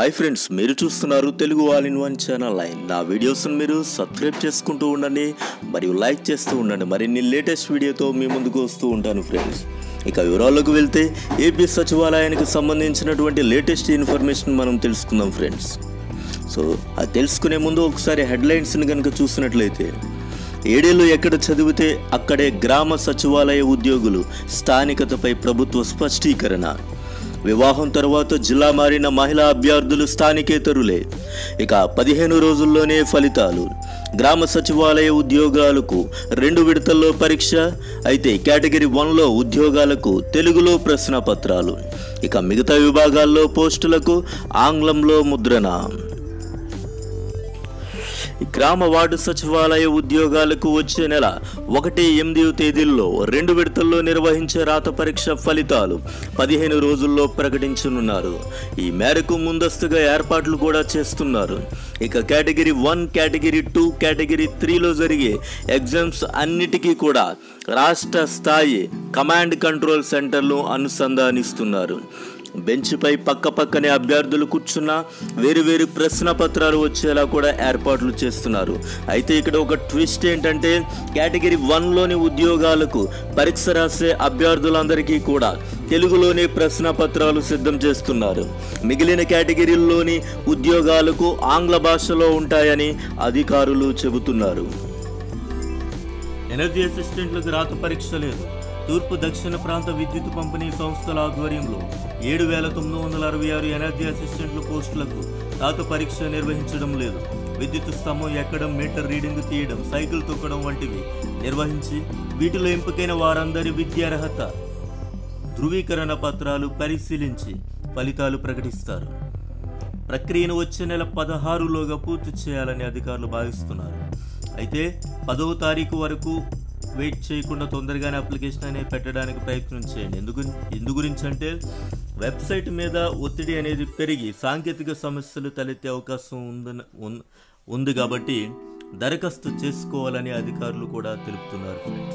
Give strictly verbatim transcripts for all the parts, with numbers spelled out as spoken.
Hi friends, మీరు చూస్తున్నారు Telugu all in one channel line. నా వీడియోస్ని మీరు సబ్స్క్రైబ్ చేసుకుంటూ ఉండండి మరియు లైక్ చేస్తూ ఉండండి. మరిన్ని లేటెస్ట్ వీడియోతో మీ ముందుకు వస్తూ ఉంటాను ఫ్రెండ్స్. ఇక వివరాల్లోకి వెళ్తే ఏపీ సచివాలయానికి సంబంధించినటువంటి లేటెస్ట్ ఇన్ఫర్మేషన్ మనం తెలుసుకుందాం ఫ్రెండ్స్. సో అది తెలుసుకునే ముందు ఒకసారి హెడ్లైన్స్ని కనుక చూసినట్లయితే, ఏడేళ్ళు ఎక్కడ చదివితే అక్కడే గ్రామ సచివాలయ ఉద్యోగులు, స్థానికతపై ప్రభుత్వ స్పష్టీకరణ. వివాహం తర్వాత జిల్లా మారిన మహిళా అభ్యర్థులు స్థానికేతరులే. ఇక పదిహేను రోజుల్లోనే ఫలితాలు. గ్రామ సచివాలయ ఉద్యోగాలకు రెండు విడతల్లో పరీక్ష. అయితే కేటగిరీ వన్లో ఉద్యోగాలకు తెలుగులో ప్రశ్న పత్రాలు. ఇక మిగతా విభాగాల్లో పోస్టులకు ఆంగ్లంలో ముద్రణ. గ్రామ వార్డు సచివాలయ ఉద్యోగాలకు వచ్చే నెల ఒకటి ఎనిమిది తేదీల్లో రెండు విడతల్లో నిర్వహించే రాత పరీక్ష ఫలితాలు పదిహేను రోజుల్లో ప్రకటించనున్నారు. ఈ మేరకు ముందస్తుగా ఏర్పాట్లు కూడా చేస్తున్నారు. ఇక category one, category two, category త్రీలో జరిగే ఎగ్జామ్స్ అన్నిటికీ కూడా రాష్ట్ర స్థాయి కమాండ్ కంట్రోల్ సెంటర్లు అనుసంధానిస్తున్నారు. బెంచ్పై పక్క పక్కనే అభ్యర్థులు కూర్చున్న వేరు వేరు ప్రశ్న పత్రాలు వచ్చేలా కూడా ఏర్పాట్లు చేస్తున్నారు. అయితే ఇక్కడ ఒక ట్విస్ట్ ఏంటంటే, కేటగిరీ వన్లోని ఉద్యోగాలకు పరీక్ష రాసే అభ్యర్థులందరికీ కూడా తెలుగులోనే ప్రశ్న పత్రాలు సిద్ధం చేస్తున్నారు. మిగిలిన కేటగిరీల్లోని ఉద్యోగాలకు ఆంగ్ల భాషలో ఉంటాయని అధికారులు చెబుతున్నారు. ఎనర్జీ అసిస్టెంట్లకు రాత పరీక్ష లేదు. తూర్పు దక్షిణ ప్రాంత విద్యుత్ పంపిణీ సంస్థల ఆధ్వర్యంలో ఏడు వేల తొమ్మిది వందల అరవై ఆరు ఎనర్జీ అసిస్టెంట్ల పోస్టులకు రాత పరీక్ష నిర్వహించడం లేదు. విద్యుత్ స్తంభం ఎక్కడం, మీటర్ రీడింగ్ తీయడం, సైకిల్ తొక్కడం వంటివి నిర్వహించి వీటిలో ఎంపికైన వారందరి విద్యార్హత ధృవీకరణ పత్రాలు పరిశీలించి ఫలితాలు ప్రకటిస్తారు. ప్రక్రియను వచ్చే నెల పదహారులోగా పూర్తి చేయాలని అధికారులు భావిస్తున్నారు. అయితే పదవ తారీఖు వరకు వెయిట్ చేయకుండా తొందరగానే అప్లికేషన్ అనేది పెట్టడానికి ప్రయత్నం చేయండి. ఎందుకు ఎందు గురించి అంటే, వెబ్సైట్ మీద ఒత్తిడి అనేది పెరిగి సాంకేతిక సమస్యలు తలెత్తే అవకాశం ఉందని ఉంది కాబట్టి దరఖాస్తు చేసుకోవాలని అధికారులు కూడా తెలుపుతున్నారు ఫ్రెండ్స్.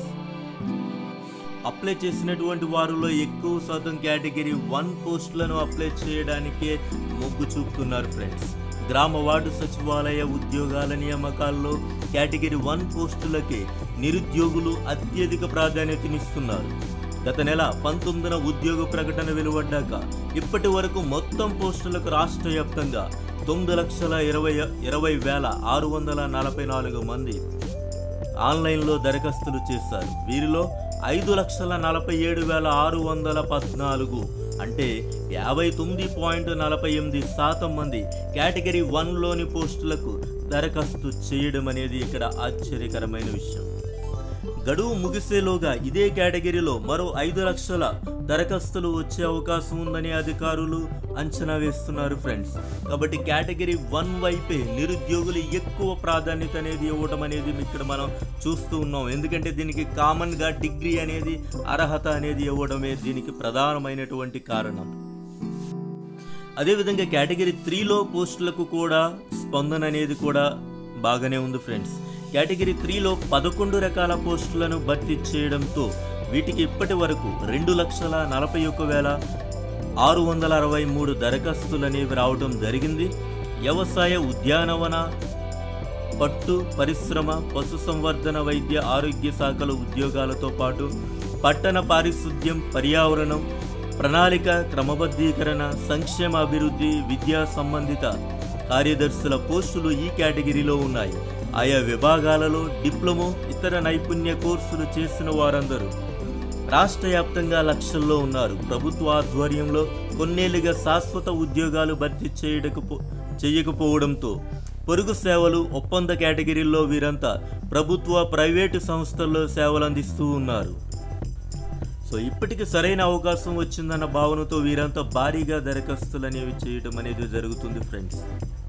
అప్లై చేసినటువంటి వారిలో ఎక్కువ శాతం కేటగిరీ వన్ పోస్టులను అప్లై చేయడానికే మొగ్గు చూపుతున్నారు ఫ్రెండ్స్. గ్రామ వార్డు సచివాలయ ఉద్యోగాల నియామకాల్లో కేటగిరీ వన్ పోస్టులకే నిరుద్యోగులు అత్యధిక ప్రాధాన్యతనిస్తున్నారు. గత నెల పంతొమ్మిదిన ఉద్యోగ ప్రకటన వెలువడ్డాక ఇప్పటి వరకు మొత్తం పోస్టులకు రాష్ట్ర వ్యాప్తంగా తొమ్మిది లక్షల ఇరవై ఇరవై వేల ఆరు వందల నలభై నాలుగు మంది ఆన్లైన్లో దరఖాస్తులు చేశారు. వీరిలో ఐదు లక్షల నలభై ఏడు వేల ఆరు వందల పద్నాలుగు అంటే యాభై తొమ్మిది పాయింట్ నలభై ఎనిమిది శాతం మంది కేటగిరీ వన్లోని పోస్టులకు దరఖాస్తు చేయడం అనేది ఇక్కడ ఆశ్చర్యకరమైన విషయం. గడువు ముగిసేలోగా ఇదే కేటగిరీలో మరో ఐదు లక్షల దరఖాస్తులు వచ్చే అవకాశం ఉందని అధికారులు అంచనా వేస్తున్నారు ఫ్రెండ్స్. కాబట్టి కేటగిరీ వన్ వైపే నిరుద్యోగులు ఎక్కువ ప్రాధాన్యత అనేది ఇవ్వడం అనేది ఇక్కడ మనం చూస్తూ ఉన్నాం. ఎందుకంటే దీనికి కామన్గా డిగ్రీ అనేది, అర్హత అనేది ఇవ్వడమే దీనికి ప్రధానమైనటువంటి కారణం. అదేవిధంగా కేటగిరీ త్రీలో పోస్టులకు కూడా స్పందన అనేది కూడా బాగానే ఉంది ఫ్రెండ్స్. కేటగిరీ త్రీలో పదకొండు రకాల పోస్టులను భర్తీ చేయడంతో వీటికి ఇప్పటి వరకు రెండు లక్షల నలభై ఒక్క వేల ఆరు వందల అరవై మూడు దరఖాస్తులు అనేవి రావడం జరిగింది. వ్యవసాయ, ఉద్యానవన, పట్టు పరిశ్రమ, పశు సంవర్ధన, వైద్య ఆరోగ్య శాఖల ఉద్యోగాలతో పాటు పట్టణ పారిశుద్ధ్యం, పర్యావరణం, ప్రణాళిక, క్రమబద్ధీకరణ, సంక్షేమ అభివృద్ధి, విద్యా సంబంధిత కార్యదర్శుల పోస్టులు ఈ కేటగిరీలో ఉన్నాయి. ఆయా విభాగాలలో డిప్లొమో, ఇతర నైపుణ్య కోర్సులు చేసిన వారందరూ రాష్ట్ర వ్యాప్తంగా లక్షల్లో ఉన్నారు. ప్రభుత్వ ఆధ్వర్యంలో కొన్నేళ్లుగా శాశ్వత ఉద్యోగాలు భర్తీ చేయడకపో చేయకపోవడంతో పొరుగు సేవలు, ఒప్పంద కేటగిరీల్లో వీరంతా ప్రభుత్వ, ప్రైవేటు సంస్థల్లో సేవలు అందిస్తూ ఉన్నారు. సో ఇప్పటికి సరైన అవకాశం వచ్చిందన్న భావనతో వీరంతా భారీగా దరఖాస్తులు అనేవి చేయడం అనేది జరుగుతుంది ఫ్రెండ్స్.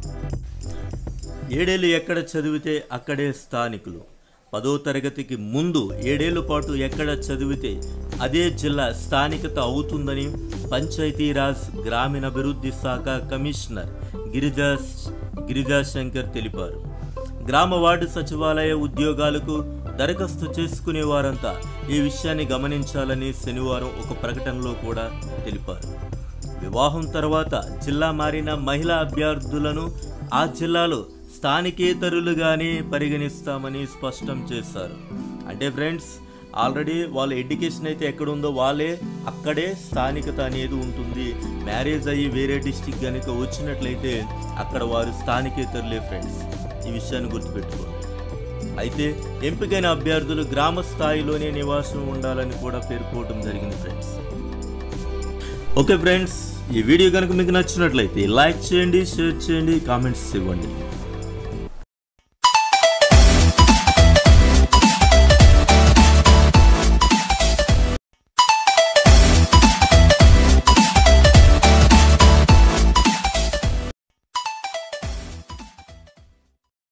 ఏడేళ్ళు ఎక్కడ చదివితే అక్కడే స్థానికులు. పదో తరగతికి ముందు ఏడేళ్ల పాటు ఎక్కడ చదివితే అదే జిల్లా స్థానికత అవుతుందని పంచాయతీరాజ్ గ్రామీణాభివృద్ధి శాఖ కమిషనర్ గిరిజా గిరిజాశంకర్ తెలిపారు. గ్రామ వార్డు సచివాలయ ఉద్యోగాలకు దరఖాస్తు చేసుకునే వారంతా ఈ విషయాన్ని గమనించాలని శనివారం ఒక ప్రకటనలో కూడా తెలిపారు. వివాహం తర్వాత జిల్లా మారిన మహిళా అభ్యర్థులను ఆ జిల్లాలో స్థానికేతరులుగానే పరిగణిస్తామని స్పష్టం చేశారు. అంటే ఫ్రెండ్స్, ఆల్రెడీ వాళ్ళ ఎడ్యుకేషన్ అయితే ఎక్కడ ఉందో వాళ్ళే అక్కడే స్థానికత అనేది ఉంటుంది. మ్యారేజ్ అయ్యి వేరే డిస్టిక్ కనుక వచ్చినట్లయితే అక్కడ వారు స్థానికేతరులే ఫ్రెండ్స్. ఈ విషయాన్ని గుర్తుపెట్టుకోండి. అయితే ఎంపికైన అభ్యర్థులు గ్రామ స్థాయిలోనే నివాసం ఉండాలని కూడా పేర్కోవడం జరిగింది ఫ్రెండ్స్. ఓకే ఫ్రెండ్స్, ఈ వీడియో కనుక మీకు నచ్చినట్లయితే లైక్ చేయండి, షేర్ చేయండి, కామెంట్స్ ఇవ్వండి.